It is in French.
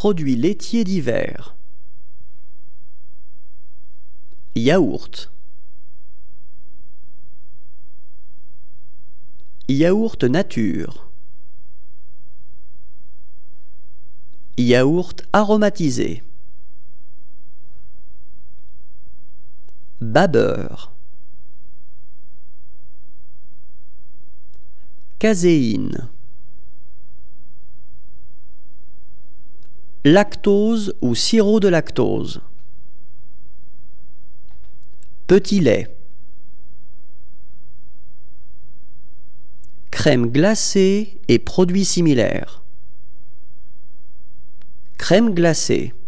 produits laitiers divers. Yaourt. Yaourt nature. Yaourt aromatisé. Babeur. Caséine. Lactose ou sirop de lactose. Petit lait. Crème glacée et produits similaires. Crème glacée.